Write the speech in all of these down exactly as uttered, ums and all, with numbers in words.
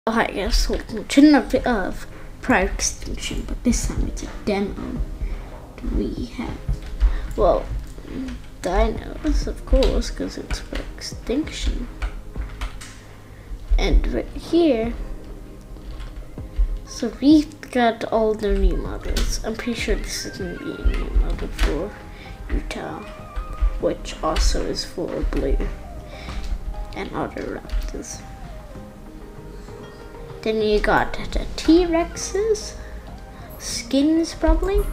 Hi guys, welcome to another bit of Prior Extinction, but this time it's a demo. We have, well, dinos, of course, because it's for extinction. And right here, so we've got all the new models. I'm pretty sure this is going to be a new model for Utah, which also is for blue and other raptors. Then you got the T-Rexes, skins probably.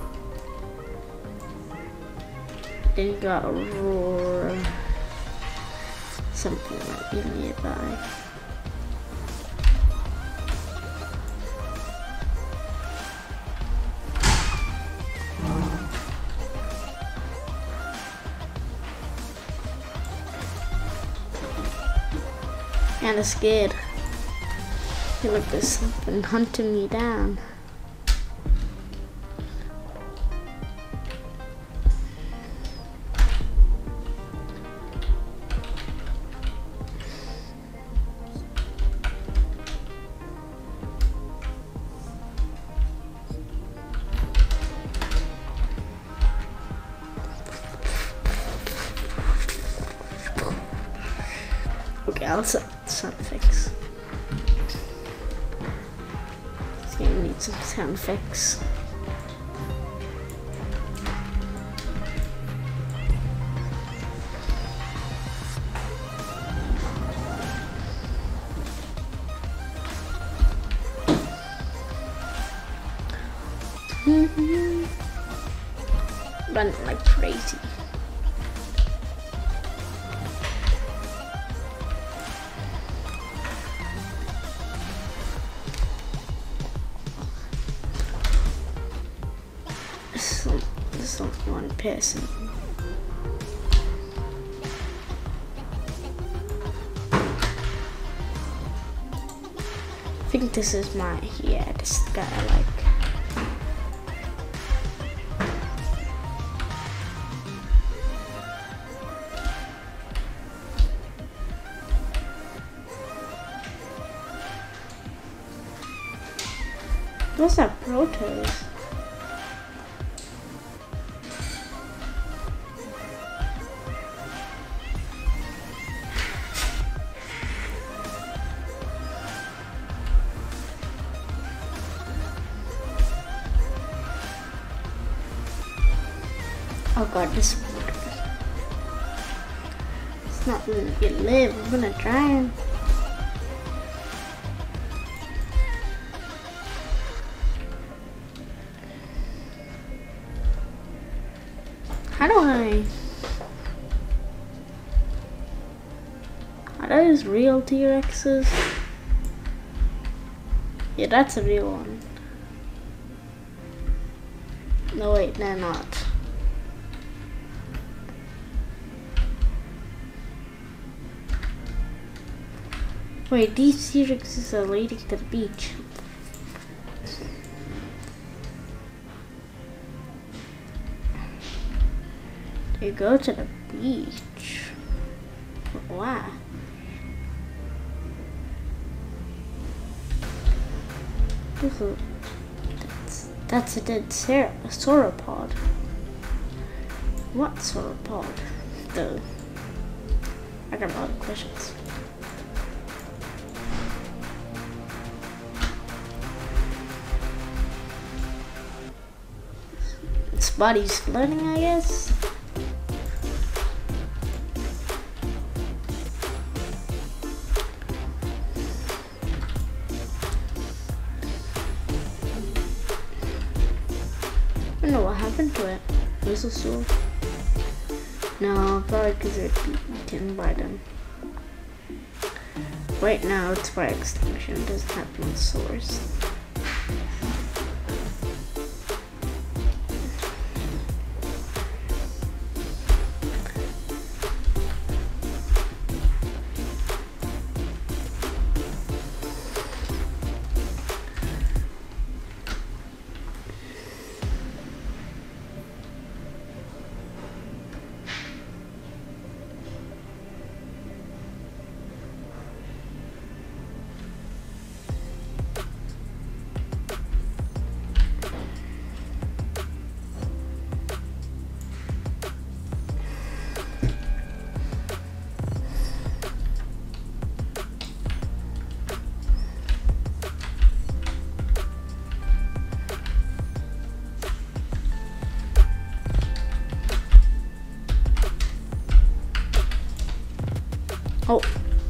Then you got a Roar, something might be nearby. And a Skid. Hey, look, there's something hunting me down. Okay, I'll set sound effects. Gonna need some sound effects. Mm-hmm. Running like crazy. This is one person. I think this is my, yeah, this is the guy I like. What's that Proteus? Oh god, this water. It's not letting me live. I'm gonna drown. How do I? Are those real T-Rexes? Yeah, that's a real one. No wait, they're not. Wait, these T-Rexes are leading to the beach. They go to the beach. Wow. That's, that's a dead ser a sauropod. What sauropod? Though. I got a lot of questions. Its body's floating, I guess. I don't know what happened to it. Was it so? No, probably because it was eaten by them. Right now, it's by extinction. It doesn't have no source. Oh.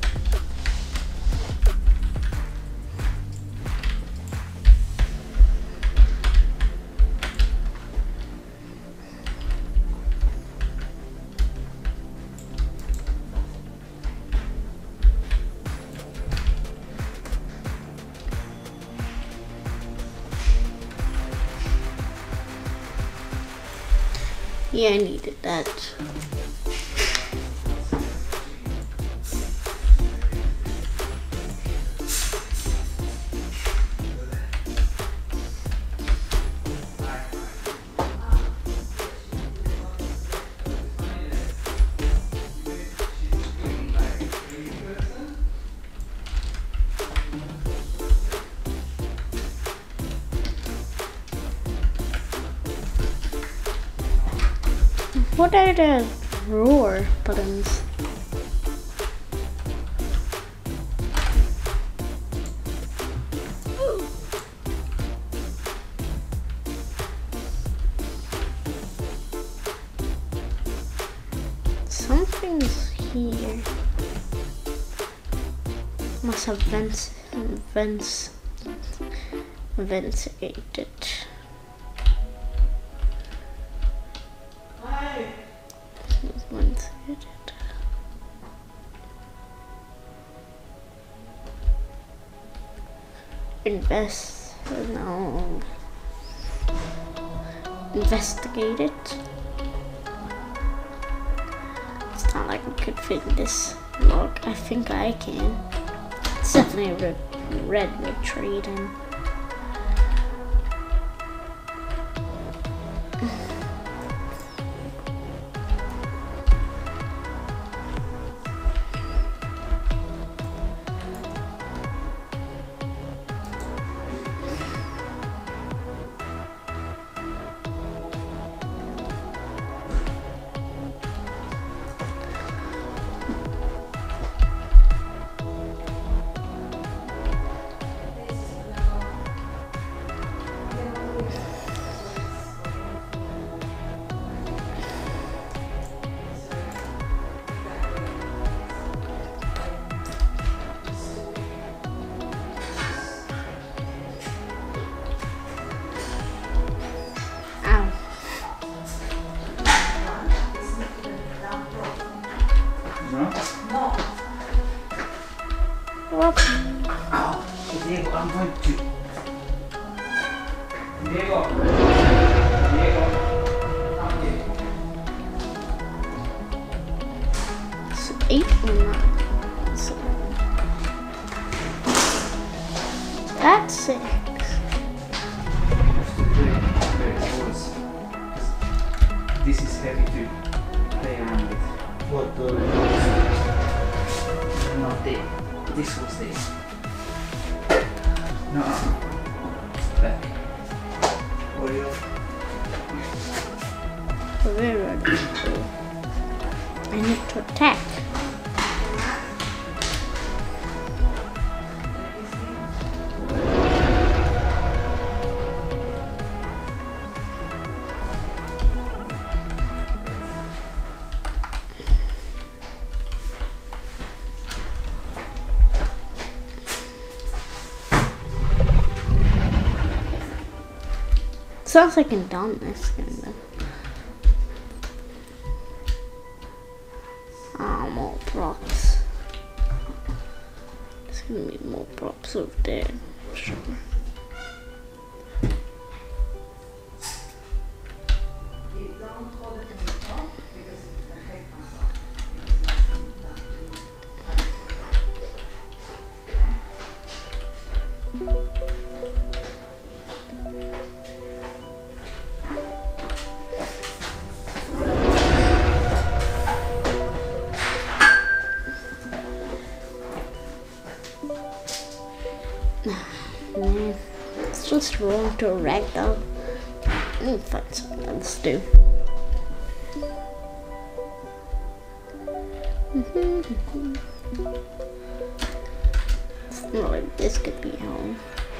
Yeah, I needed that. What are the roar buttons? Something's here. Must have vents, vents, ventilated. Invest, no. Investigate it. It's not like we could fit this lock. I think I can. It's definitely a red, red retreat and Diego, I'm going to. Diego. Diego. Come here. It's eight or nine. So that's six. This is heavy to play around with. What the? Not there. This was there. No, back. What are you? Very ready. I need to attack. Sounds like I'm done this kind of. Ah, more props. There's gonna be more props over there. Sure. Man, it's just wrong to a ragdoll. I need to find something else to do. It's not like this could be home.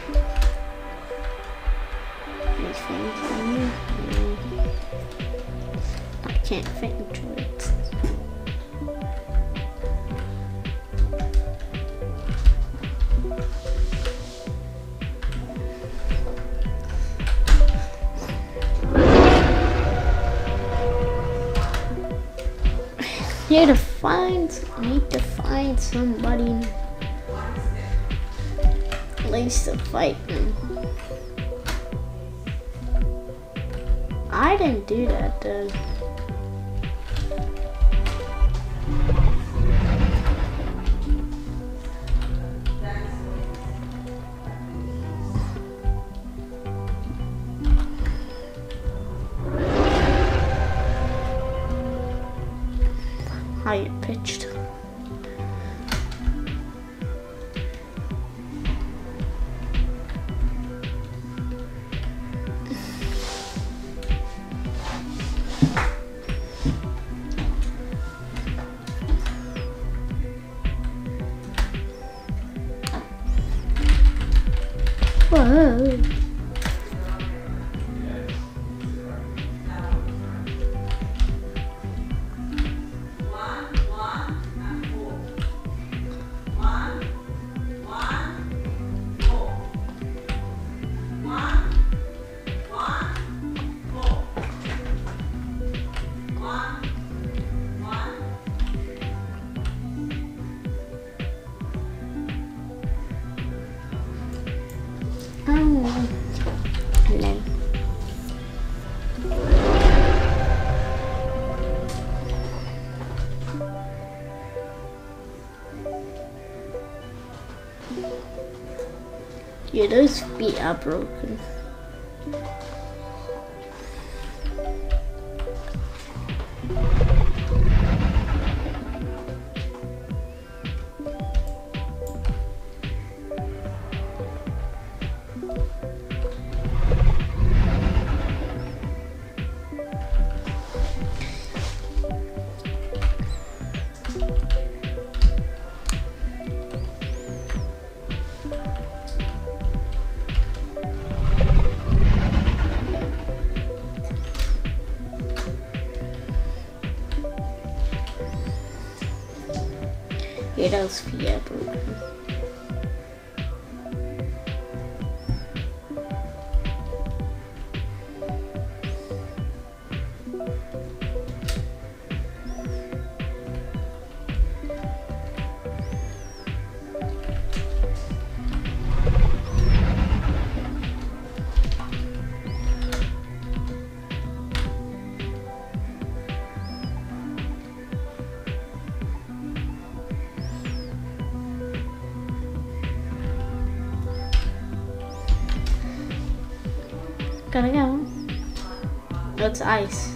These things in here. No. I can't fit into it. Need to find, need to find somebody likes to fight me. I didn't do that though. How you pitched. Whoa. Oh, hello. Yeah, those feet are broken. Yeah, those feet are broken. Gotta go. It's ice.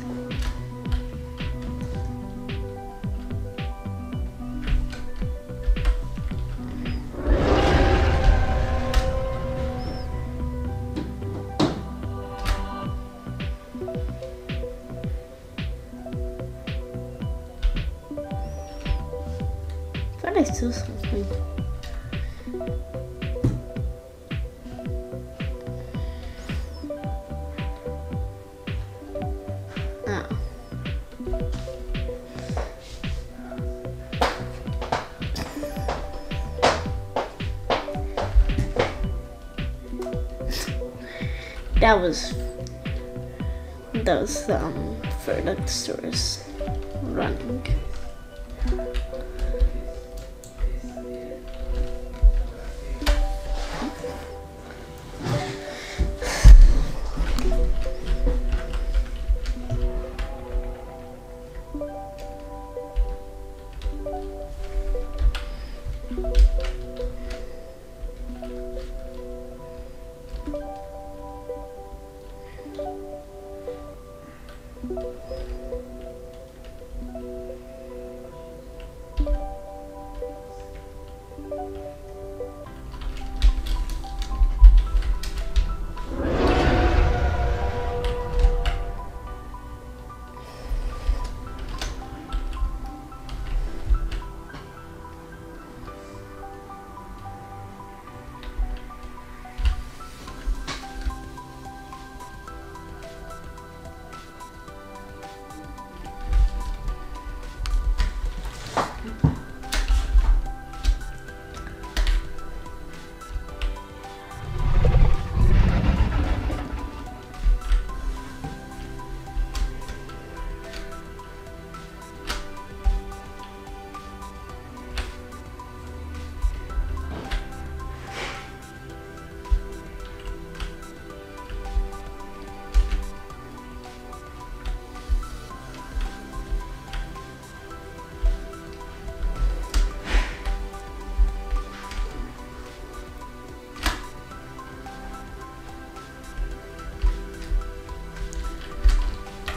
But I still something. That was those um Verdict stores running.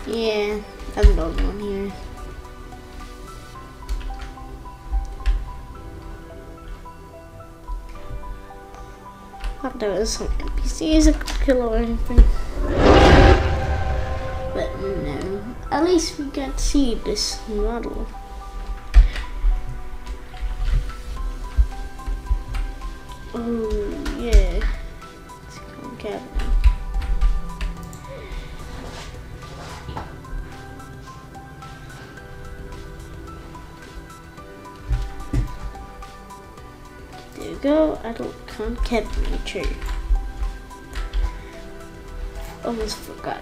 Yeah, there's another one here. Thought there was some N P Cs I could kill or anything. But no. At least we got to see this model. Oh yeah. Let's go and get it. There you go. I don't can't capture. Almost forgot.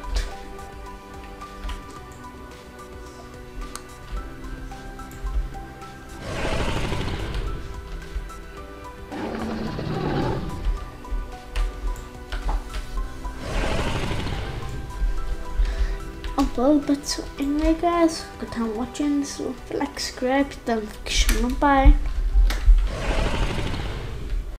Oh well, but so anyway guys, good time watching, so if you like, subscribe, don't forget to bye.